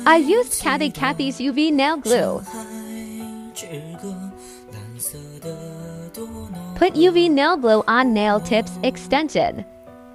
I used Kathy's UV nail glue. Put UV nail glue on nail tips extension.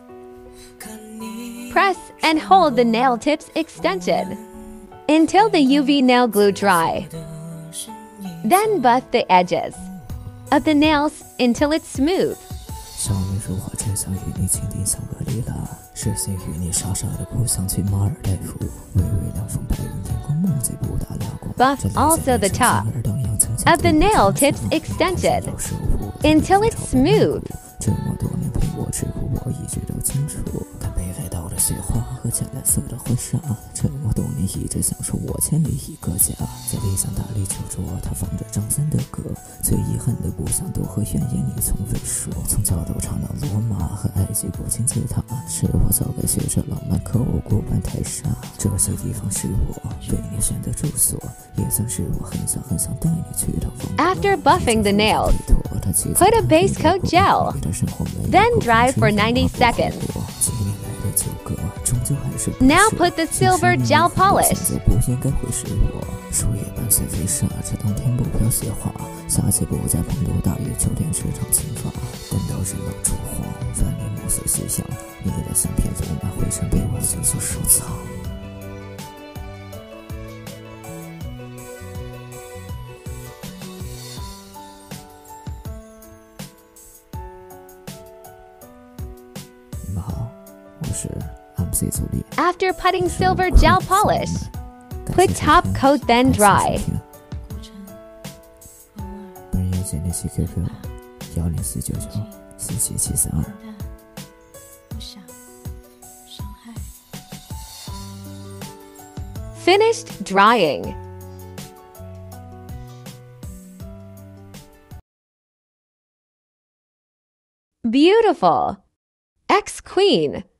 Press and hold the nail tips extension until the UV nail glue dry. Then buff the edges of the nails until it's smooth. 少女如我只想与你倾听相隔离了，视线与你傻傻的扑向去马尔代夫，微微凉风白云天空，梦见不打拉光。 Buff also the top of the nail tips extension until it's smooth. 这么多年陪我吃苦，我一直都清楚。看北海道的雪花和浅蓝色的婚纱，这么多年一直想说我千里一个家。在理想大里求助，他放着张三的歌，最遗憾的不想多和怨言你从未说。从角斗唱到罗马和埃及国金字塔，是我早该学着浪漫，可我过半太傻。这些地方是我为你选的住所，也曾是我很想带你去的王国。 After buffing the nails, put a base coat gel. Then dry for 90 seconds. Now put the silver gel polish. 不应该会是我，树叶伴随飞沙，这冬天不飘雪花，夏季不再滂沱大雨，秋天时常青发，等到日落烛黄，泛你暮色斜阳，你的相片覆满灰尘，被我紧紧收藏。你们好，我是 MC 组里。 After putting silver gel polish, put top coat then dry. 本人有简历系 QQ 10499477732。 Finished drying. Beautiful. Ex-queen.